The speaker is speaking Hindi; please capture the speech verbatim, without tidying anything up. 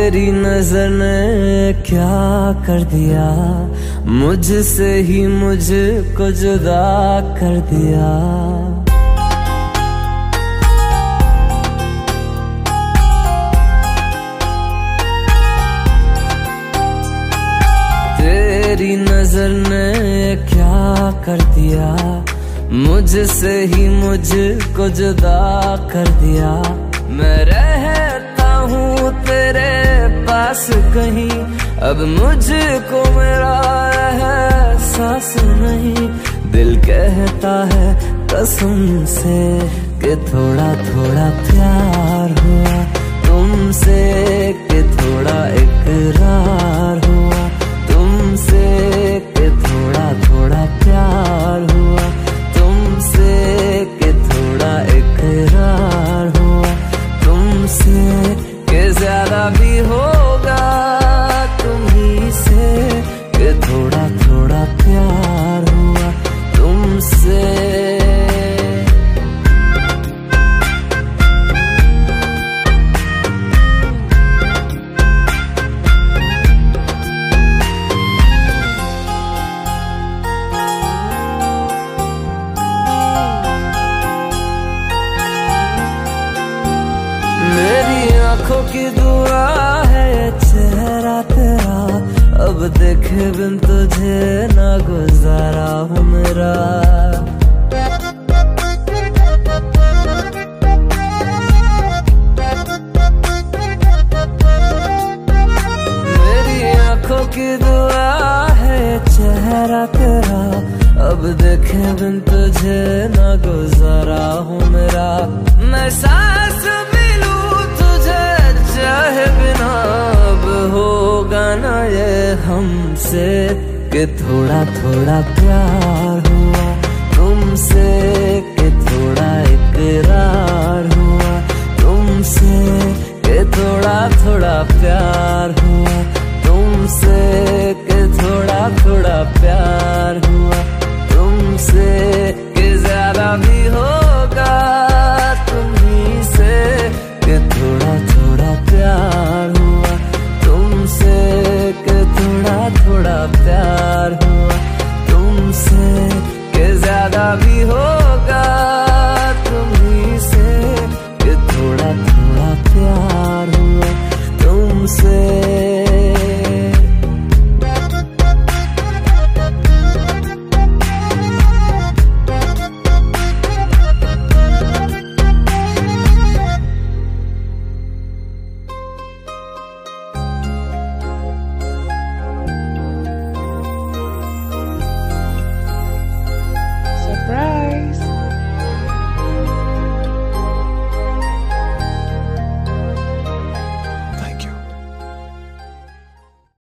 तेरी नजर ने क्या कर दिया, मुझसे ही मुझको जुदा कर दिया। तेरी नजर ने क्या कर दिया, मुझसे ही मुझको जुदा कर दिया। मैं रहता हूँ तेरे पास कहीं, अब मुझको मेरा एहसास नहीं। दिल कहता है कसम से कि थोड़ा थोड़ा प्यार हुआ तुमसे, कि थोड़ा इकरार हुआ तुमसे, कि थोड़ा थोड़ा प्यार हुआ तुमसे, कि थोड़ा इकरार हुआ तुमसे, कि ज्यादा भी होगा तुम्ही से, कि थोड़ा थोड़ा प्यार हुआ तुमसे। मेरी आंखों की दुआ है चेहरा तेरा, अब देखे बिन तुझे ना गुजारा हूँ मेरा। मेरी आंखों की दुआ है चेहरा तेरा, अब देखे बिन तुझे ना गुजारा हूँ मेरा। मैं सांस चाहे बिना अब होगा ना ये हमसे, कि थोड़ा थोड़ा प्यार हुआ तुमसे।